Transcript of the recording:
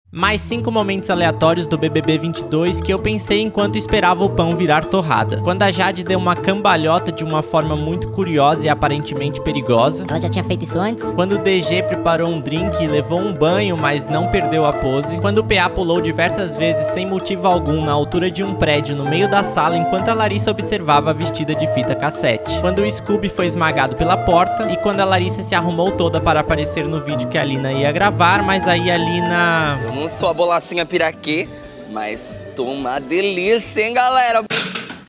Mais 5 momentos aleatórios do BBB 22 que eu pensei enquanto esperava o pão virar torrada. Quando a Jade deu uma cambalhota de uma forma muito curiosa e aparentemente perigosa. Ela já tinha feito isso antes? Quando o DG preparou um drink e levou um banho, mas não perdeu a pose. Quando o PA pulou diversas vezes sem motivo algum na altura de um prédio no meio da sala enquanto a Larissa observava vestida de fita cassete. Quando o Scooby foi esmagado pela porta e quando a Larissa se arrumou toda para aparecer no vídeo que a Lina ia gravar, mas aí a Lina... Eu não sou a bolachinha piraquê, mas tô uma delícia, hein, galera?